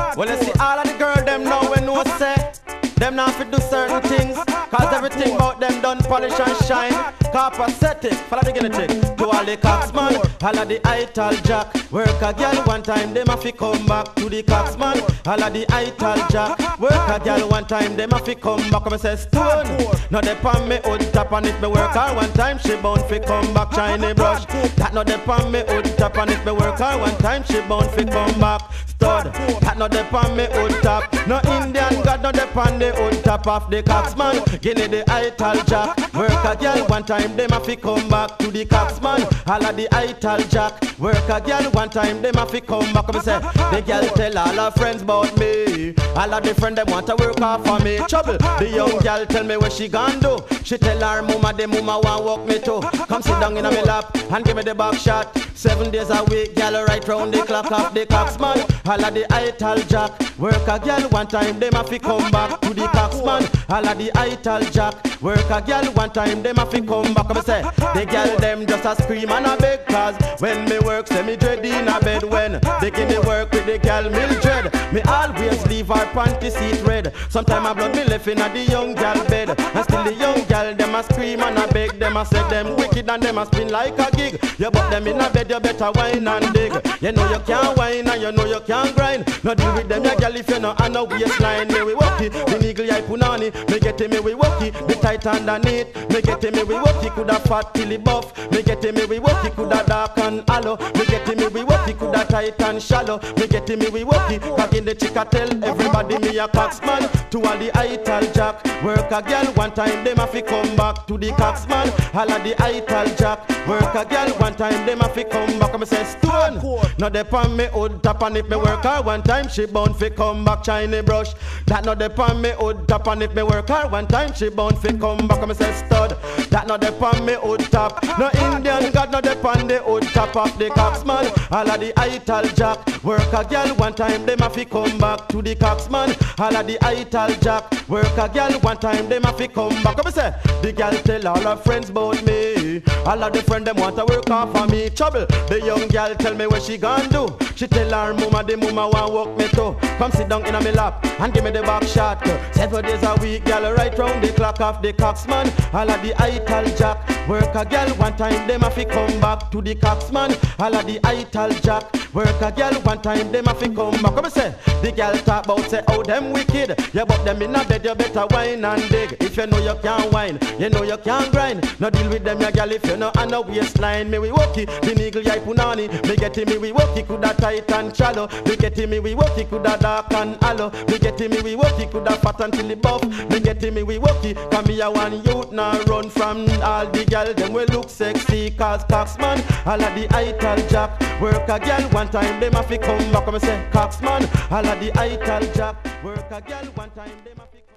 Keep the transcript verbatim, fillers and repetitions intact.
Well, you see all of the girls them now when no say them not fit do certain things, cause everything about them done polish and shine. Copacetic, follow the genetic. To all the cocksman, all of the ital jack. Work a girl one time, them have to come back to the cocksman. All of the ital jack. Work a girl one time, them have to come back. Come and say stone. Now they pan me hood tap and if me work her one time, she bound fi come back. Shiny brush. That now they pan me hood tap and if me work her one time, she bound fi come back. Stud. That now they pan me hood tap. No Indian God, no they pan the hood tap off the cocksman. Give me the ital jack. Work a girl one time, them have to come back to the cocksman. All of the ital jack. Work a girl one time, them have to come back. Come say, the girl tell all her friends about me. All of the friends them want to work hard for me. Trouble. The young girl tell me what she gon' do. She tell her mama, the mama want walk me too. Come sit down in a me lap and give me the back shot. Seven days a week, girl right round the clock off the cocksman. All of the ital jack. Work a girl one time, them have to come back to the cocksman. All of the ital jack. Work a girl one time, them have to come back. Come say, the girl them just a scream and a beg, cause when me work, say me dread in a bed. When they give me work with the girl Mildred, me always leave her panty seat red. Sometime I blood me left in a the young girl bed, and still the young girl them a scream and a beg. Them a say them wicked and them a spin like a gig. You put them in a bed, you better whine and dig. You know you can't whine and you know you can't grind. No deal with them, ya girl, if you know and no waistline. Me we walk it, the niggle I punani. Me get him, me we walk it, the tight underneath. Me get him, me we walk it, coulda fat till he buff. Me get him, me we walk it, coulda dark and hollow. Me get him, me we walk it, coulda tight and shallow. Me get him, me we walk it, cock in the chica tell everybody me a cocksman. To all the ital jack. Work a girl one time, them have to come back to the cocksman. All of the ital jack. Work a girl one time, them have to come back. Come say stone. Now they pan me hood tap and if me work her one time, she bound fi come back. Shiny brush. That now they pan me hood tap and if me work her one time, she bound fi come back. Come say stud. That now they pan me hood tap. No Indian God, now they pan the hood tap off the cocksman. All of the ital jack. Work a girl one time, them have to come back to the cocksman. All of the ital jack. Work a girl one time, them have to come back. Come say, the girl tell all her friends about me. All of the friends them want to work hard for me. Trouble. The young girl tell me what she gon' do. She tell her mama, the mama want walk me too. Come sit down in a me lap and give me the back shot. Seven days a week, girl right round the clock off the cocksman. All of the ital jack. Work a girl one time, them have to come back to the cocksman. All of the ital jack. Work a girl one time, them have to come back. Come say, the girl talk about say how them wicked. You put them in a bed, you better whine and dig. If you know you can't whine, you know you can't grind. No deal with them, ya girl, if you know on the waistline. Me we walk it, the niggle I punani. Me get him, me we walk it, coulda tight and shallow. Me get him, me we walk it, coulda dark and hollow. Me get him, me we walk it, coulda fat until he buff. Me get him, me we walk it, come me a one youth now run from all the girl. Them we look sexy, cause cocksman. All of the ital jack. Work a girl one time, them have to come back. Come say cocksman. All of the ital jack. Work a girl one time, them have to